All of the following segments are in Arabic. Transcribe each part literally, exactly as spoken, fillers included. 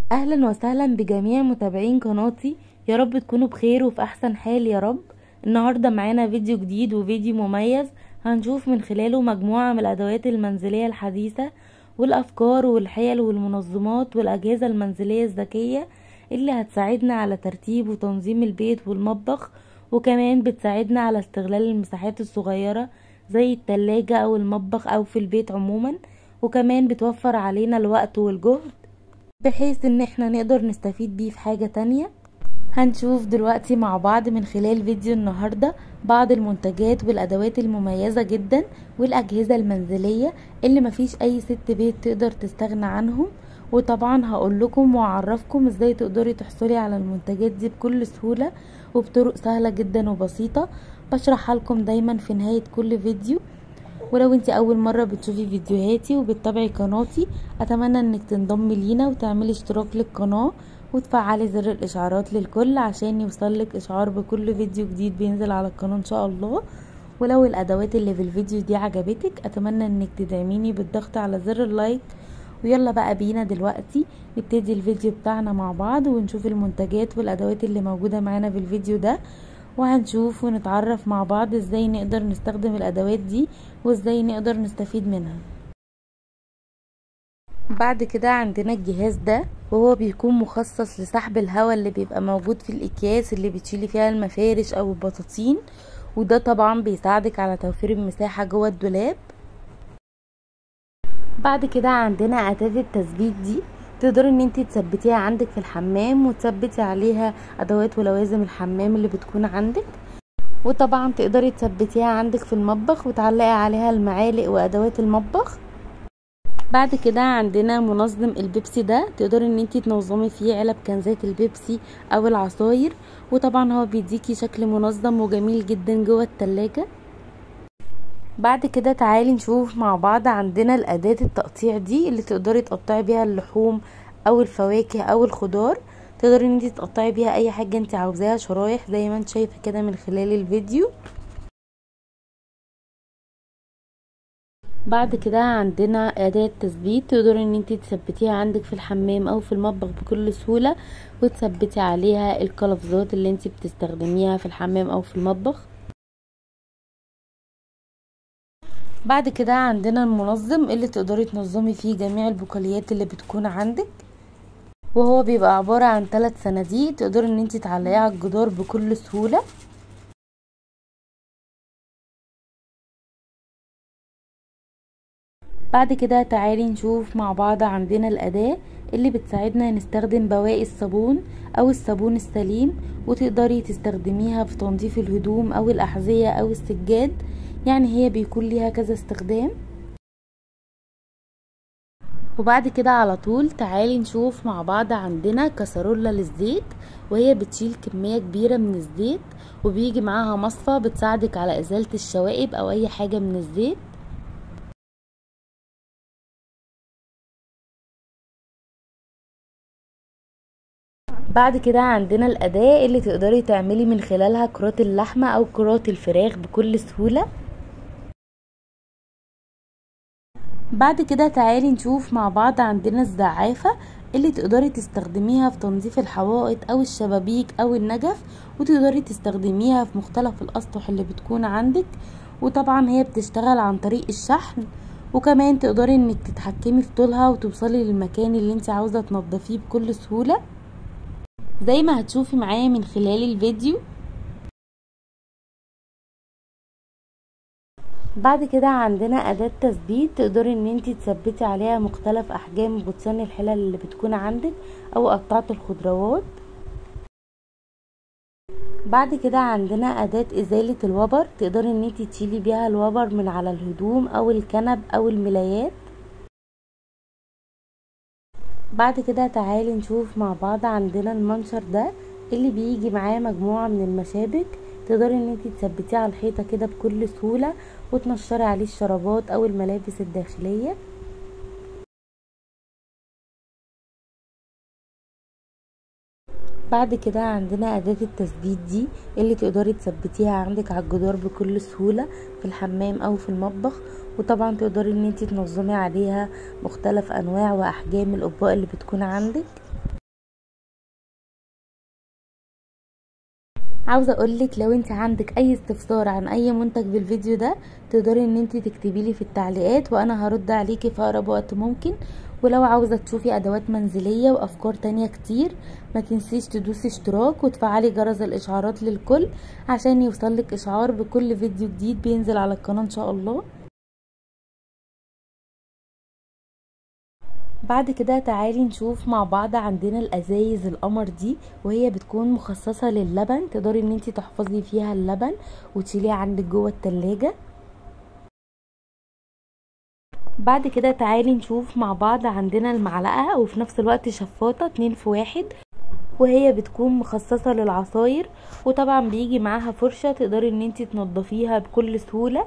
اهلا وسهلا بجميع متابعين قناتي، يا رب تكونوا بخير وفي احسن حال يا رب. النهارده معانا فيديو جديد وفيديو مميز هنشوف من خلاله مجموعة من الادوات المنزلية الحديثة والافكار والحيل والمنظمات والاجهزة المنزلية الذكية اللي هتساعدنا على ترتيب وتنظيم البيت والمطبخ، وكمان بتساعدنا على استغلال المساحات الصغيرة زي التلاجة او المطبخ او في البيت عموما، وكمان بتوفر علينا الوقت والجهد بحيث ان احنا نقدر نستفيد بيه في حاجة تانية. هنشوف دلوقتي مع بعض من خلال فيديو النهاردة بعض المنتجات والادوات المميزة جدا والاجهزة المنزلية اللي مفيش اي ست بيت تقدر تستغنى عنهم، وطبعا هقول لكم واعرفكم ازاي تقدري تحصلي على المنتجات دي بكل سهولة وبطرق سهلة جدا وبسيطة بشرحها لكم دايما في نهاية كل فيديو. ولو انت اول مرة بتشوفي فيديوهاتي وبتتابعي قناتي اتمنى انك تنضمي لينا وتعملي اشتراك للقناة وتفعلي زر الاشعارات للكل عشان يوصلك اشعار بكل فيديو جديد بينزل على القناة ان شاء الله. ولو الادوات اللي في الفيديو دي عجبتك اتمنى انك تدعميني بالضغط على زر اللايك. ويلا بقى بينا دلوقتي نبتدي الفيديو بتاعنا مع بعض ونشوف المنتجات والادوات اللي موجودة معانا في الفيديو ده، وهنشوف ونتعرف مع بعض ازاي نقدر نستخدم الادوات دي وازاي نقدر نستفيد منها. بعد كده عندنا الجهاز ده وهو بيكون مخصص لسحب الهواء اللي بيبقى موجود في الاكياس اللي بتشيلي فيها المفارش او البطاطين، وده طبعا بيساعدك على توفير المساحة جوه الدولاب. بعد كده عندنا اداة التثبيت دي تقدري ان انتي تثبتيها عندك في الحمام وتثبتي عليها ادوات ولوازم الحمام اللي بتكون عندك، وطبعا تقدري تثبتيها عندك في المطبخ وتعلقي عليها المعالق وادوات المطبخ. بعد كده عندنا منظم البيبسي ده تقدري ان انتي تنظمي فيه علب كنزات البيبسي او العصاير، وطبعا هو بيديكي شكل منظم وجميل جدا جوه التلاجة. بعد كده تعالي نشوف مع بعض عندنا الاداة التقطيع دي اللي تقدري تقطعي بيها اللحوم او الفواكه او الخضار، تقدري ان انتي تقطعي بيها اي حاجة انتي عاوزاها شرايح زي ما انت شايفة كده من خلال الفيديو. بعد كده عندنا اداة تثبيت تقدري ان انتي تثبتيها عندك في الحمام او في المطبخ بكل سهولة وتثبتي عليها القفازات اللي انتي بتستخدميها في الحمام او في المطبخ. بعد كده عندنا المنظم اللي تقدري تنظمي فيه جميع البقاليات اللي بتكون عندك، وهو بيبقى عبارة عن ثلاث صناديق تقدري ان انتي تعلقيها على الجدار بكل سهولة. بعد كده تعالي نشوف مع بعض عندنا الأداة اللي بتساعدنا نستخدم بواقي الصابون او الصابون السليم، وتقدري تستخدميها في تنظيف الهدوم او الأحذية او السجاد، يعني هي بيكون ليها كذا استخدام. وبعد كده على طول تعالي نشوف مع بعض عندنا كسرولة للزيت، وهي بتشيل كمية كبيرة من الزيت وبيجي معاها مصفى بتساعدك على ازالة الشوائب او اي حاجة من الزيت. بعد كده عندنا الأداة اللي تقدري تعملي من خلالها كرات اللحمة او كرات الفراخ بكل سهولة. بعد كده تعالي نشوف مع بعض عندنا الزعافة اللي تقدري تستخدميها في تنظيف الحوائط او الشبابيك او النجف، وتقدري تستخدميها في مختلف الاسطح اللي بتكون عندك، وطبعا هي بتشتغل عن طريق الشحن، وكمان تقدري انك تتحكمي في طولها وتوصلي للمكان اللي انت عاوزة تنظفيه بكل سهولة زي ما هتشوفي معايا من خلال الفيديو. بعد كده عندنا أداة تثبيت تقدري ان انتي تثبتي عليها مختلف احجام غطسان الحلل اللي بتكون عندك او قطعة الخضروات. بعد كده عندنا أداة ازالة الوبر تقدري ان انتي تشيلي بيها الوبر من على الهدوم او الكنب او الملايات. بعد كده تعالي نشوف مع بعض عندنا المنشر ده اللي بيجي معاه مجموعة من المشابك تقدري ان انتي تثبتيه على الحيطة كده بكل سهولة وتنشري عليه الشرابات او الملابس الداخلية. بعد كده عندنا أداة التثبيت دي اللي تقدري تثبتيها عندك على الجدار بكل سهولة في الحمام او في المطبخ، وطبعا تقدري ان انتي تنظمي عليها مختلف انواع واحجام الاطباق اللي بتكون عندك. عاوزه اقولك لو انت عندك اي استفسار عن اي منتج بالفيديو ده تقدري ان انت تكتبي لي في التعليقات وانا هرد عليكي في اقرب وقت ممكن. ولو عاوزه تشوفي ادوات منزليه وافكار تانية كتير ما تنسيش تدوسي اشتراك وتفعلي جرس الاشعارات للكل عشان يوصلك اشعار بكل فيديو جديد بينزل على القناه ان شاء الله. بعد كده تعالي نشوف مع بعض عندنا الازايز القمر دي، وهي بتكون مخصصة للبن، تقدري ان انتي تحفظي فيها اللبن وتشيليه عندك جوه التلاجة. بعد كده تعالي نشوف مع بعض عندنا المعلقة وفي نفس الوقت شفاطة اتنين في واحد، وهي بتكون مخصصة للعصاير، وطبعا بيجي معاها فرشة تقدري ان انتي تنضفيها بكل سهولة.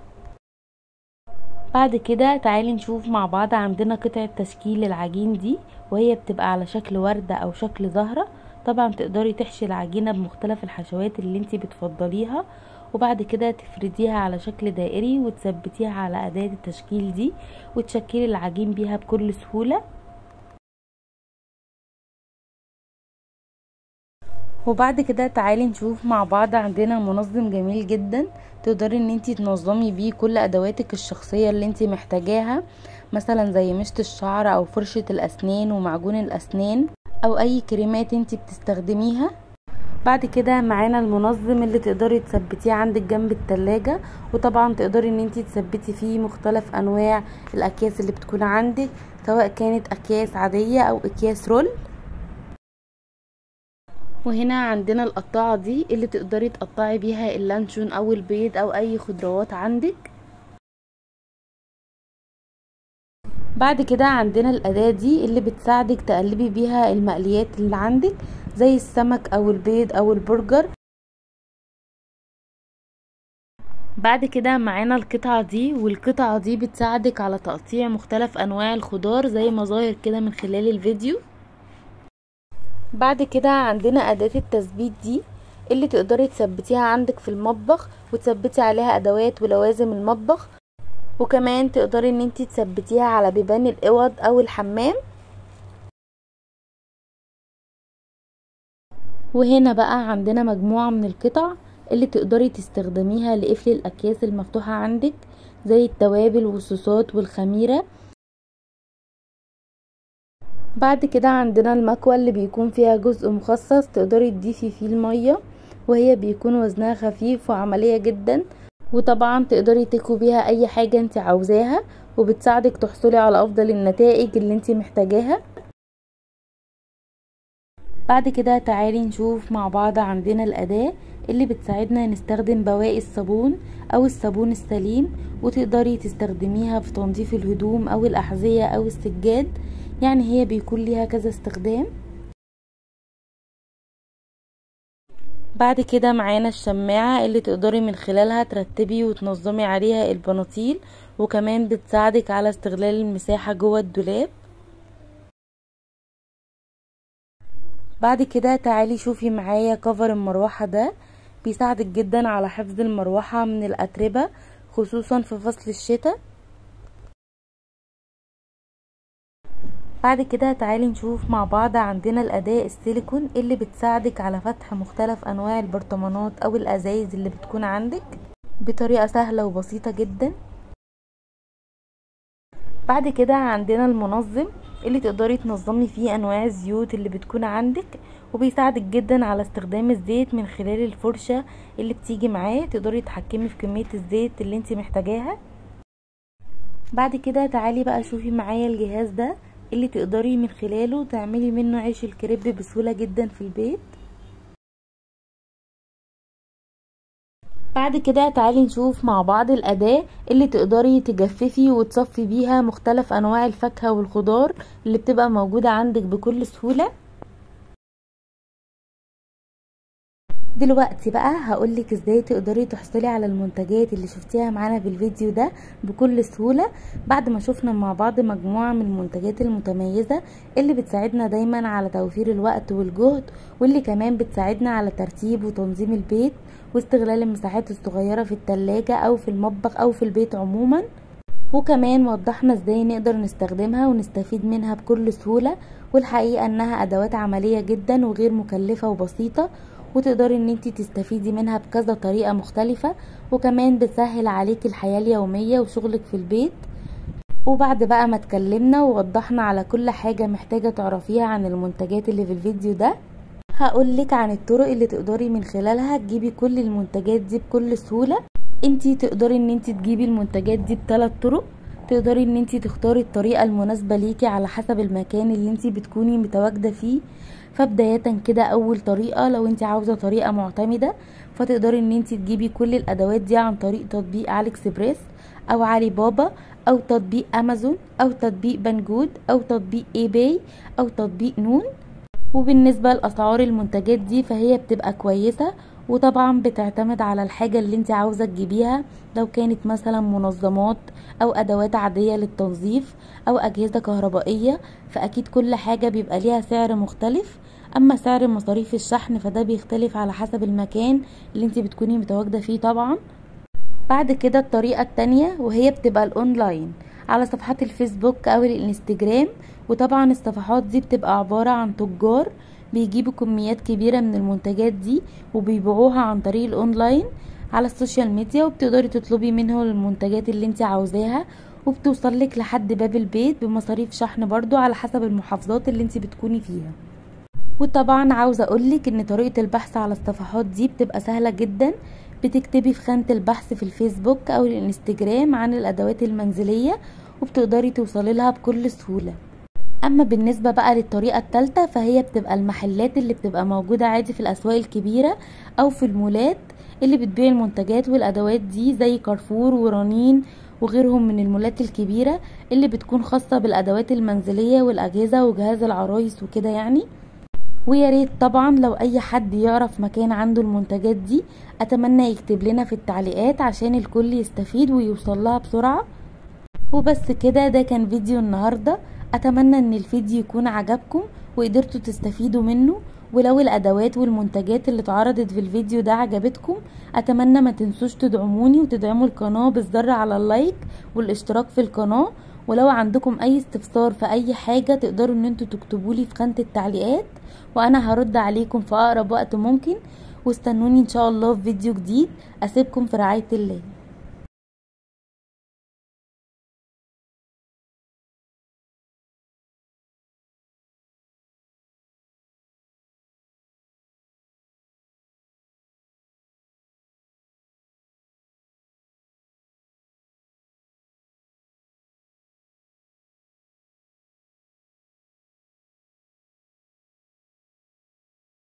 بعد كده تعالي نشوف مع بعض عندنا قطعة تشكيل العجين دي، وهي بتبقى على شكل وردة او شكل زهرة. طبعا تقدري تحشي العجينة بمختلف الحشوات اللي انتي بتفضليها، وبعد كده تفرديها على شكل دائري وتثبتيها على اداة التشكيل دي وتشكلي العجين بيها بكل سهولة. وبعد كده تعالي نشوف مع بعض عندنا منظم جميل جدا تقدري ان انتي تنظمي بيه كل ادواتك الشخصية اللي انتي محتاجاها، مثلا زي مشط الشعر او فرشة الاسنان ومعجون الاسنان او اي كريمات انتي بتستخدميها. بعد كده معانا المنظم اللي تقدري تثبتيه عندك جنب التلاجة، وطبعا تقدري ان انتي تثبتي فيه مختلف انواع الاكياس اللي بتكون عندك، سواء كانت اكياس عادية او اكياس رول. وهنا عندنا القطاعة دي اللي تقدري تقطعي بيها اللانشون او البيض او اي خضروات عندك. بعد كده عندنا الأداة دي اللي بتساعدك تقلبي بيها المقليات اللي عندك زي السمك او البيض او البرجر. بعد كده معانا القطعة دي، والقطعة دي بتساعدك على تقطيع مختلف انواع الخضار زي ما ظاهر كده من خلال الفيديو. بعد كده عندنا أداة التثبيت دي اللي تقدري تثبتيها عندك في المطبخ وتثبتي عليها ادوات ولوازم المطبخ، وكمان تقدري ان انتي تثبتيها على بيبان الاوض او الحمام. وهنا بقى عندنا مجموعة من القطع اللي تقدري تستخدميها لقفل الاكياس المفتوحة عندك زي التوابل والصوصات والخميرة. بعد كده عندنا المكوى اللي بيكون فيها جزء مخصص تقدري تضيفي فيه المية، وهي بيكون وزنها خفيف وعملية جدا، وطبعا تقدري تكوي بيها اي حاجة انت عاوزاها وبتساعدك تحصلي على افضل النتائج اللي انت محتاجاها. بعد كده تعالي نشوف مع بعض عندنا الأداة اللي بتساعدنا نستخدم بواقي الصابون او الصابون السليم، وتقدري تستخدميها في تنظيف الهدوم او الأحذية او السجاد، يعني هي بيكون ليها كذا استخدام. بعد كده معانا الشماعة اللي تقدري من خلالها ترتبي وتنظمي عليها البناطيل، وكمان بتساعدك على استغلال المساحة جوه الدولاب. بعد كده تعالي شوفي معايا كفر المروحة ده، بيساعدك جدا على حفظ المروحة من الأتربة خصوصا في فصل الشتاء. بعد كده تعالي نشوف مع بعض عندنا الأداة السيليكون اللي بتساعدك على فتح مختلف أنواع البرطمانات أو الأزايز اللي بتكون عندك بطريقة سهلة وبسيطة جدا. بعد كده عندنا المنظم اللي تقدري تنظمي فيه أنواع الزيوت اللي بتكون عندك، وبيساعدك جدا على استخدام الزيت من خلال الفرشة اللي بتيجي معاه، تقدري تحكمي في كمية الزيت اللي انت محتاجاها. بعد كده تعالي بقى شوفي معايا الجهاز ده اللي تقدري من خلاله تعملي منه عيش الكريب بسهولة جدا في البيت. بعد كده تعالي نشوف مع بعض الأداة اللي تقدري تجففي وتصفي بيها مختلف أنواع الفاكهة والخضار اللي بتبقى موجودة عندك بكل سهولة. دلوقتي بقى هقولك ازاي تقدري تحصلي على المنتجات اللي شفتيها معانا في الفيديو ده بكل سهولة، بعد ما شفنا مع بعض مجموعة من المنتجات المتميزة اللي بتساعدنا دايما على توفير الوقت والجهد، واللي كمان بتساعدنا على ترتيب وتنظيم البيت واستغلال المساحات الصغيرة في التلاجة او في المطبخ او في البيت عموما. وكمان وضحنا ازاي نقدر نستخدمها ونستفيد منها بكل سهولة، والحقيقة انها ادوات عملية جدا وغير مكلفة وبسيطة، وتقدري ان انتي تستفيدي منها بكذا طريقة مختلفة، وكمان بتسهل عليك الحياة اليومية وشغلك في البيت. وبعد بقى ما اتكلمنا ووضحنا على كل حاجة محتاجة تعرفيها عن المنتجات اللي في الفيديو ده، هقولك عن الطرق اللي تقدري من خلالها تجيبي كل المنتجات دي بكل سهولة. انتي تقدري ان انتي تجيبي المنتجات دي بثلاث طرق. تقدري ان انتي تختاري الطريقة المناسبة ليكي على حسب المكان اللي انتي بتكوني متواجدة فيه. فبداية كده اول طريقة، لو انتي عاوزة طريقة معتمدة، فتقدري ان انتي تجيبي كل الادوات دي عن طريق تطبيق علي اكسبريس او علي بابا او تطبيق امازون او تطبيق بنجود او تطبيق اي باي او تطبيق نون. وبالنسبة لأسعار المنتجات دي فهي بتبقى كويسة، وطبعا بتعتمد على الحاجة اللي انت عاوزة تجيبيها. لو كانت مثلا منظمات او ادوات عادية للتنظيف او اجهزة كهربائية، فاكيد كل حاجة بيبقى ليها سعر مختلف. اما سعر مصاريف الشحن فده بيختلف على حسب المكان اللي انت بتكوني متواجدة فيه طبعا. بعد كده الطريقة التانية وهي بتبقى الاونلاين على صفحات الفيسبوك او الانستجرام. وطبعا الصفحات دي بتبقى عبارة عن تجار بيجيبوا كميات كبيرة من المنتجات دي وبيبيعوها عن طريق الاونلاين على السوشيال ميديا، وبتقدري تطلبي منهم المنتجات اللي انت عاوزاها وبتوصلك لحد باب البيت بمصاريف شحن برضو على حسب المحافظات اللي انت بتكوني فيها. وطبعا عاوزة اقولك ان طريقة البحث على الصفحات دي بتبقى سهلة جدا. بتكتبي في خانة البحث في الفيسبوك او الانستجرام عن الادوات المنزلية وبتقدري توصلي لها بكل سهولة. اما بالنسبة بقى للطريقة الثالثة فهي بتبقى المحلات اللي بتبقى موجودة عادي في الاسواق الكبيرة او في المولات اللي بتبيع المنتجات والادوات دي، زي كارفور ورنين وغيرهم من المولات الكبيرة اللي بتكون خاصة بالادوات المنزلية والاجهزة وجهاز العرايس وكده يعني. ويا ريت طبعا لو اي حد يعرف مكان عنده المنتجات دي اتمنى يكتب لنا في التعليقات عشان الكل يستفيد ويوصل لها بسرعة. وبس كده، ده كان فيديو النهاردة. اتمنى ان الفيديو يكون عجبكم وقدرتوا تستفيدوا منه. ولو الادوات والمنتجات اللي اتعرضت في الفيديو ده عجبتكم اتمنى ما تنسوش تدعموني وتدعموا القناة بالضغط على اللايك والاشتراك في القناة. ولو عندكم اي استفسار في اي حاجة تقدروا ان انتوا تكتبولي في خانة التعليقات وانا هرد عليكم في اقرب وقت ممكن. واستنوني ان شاء الله في فيديو جديد. اسيبكم في رعاية الله.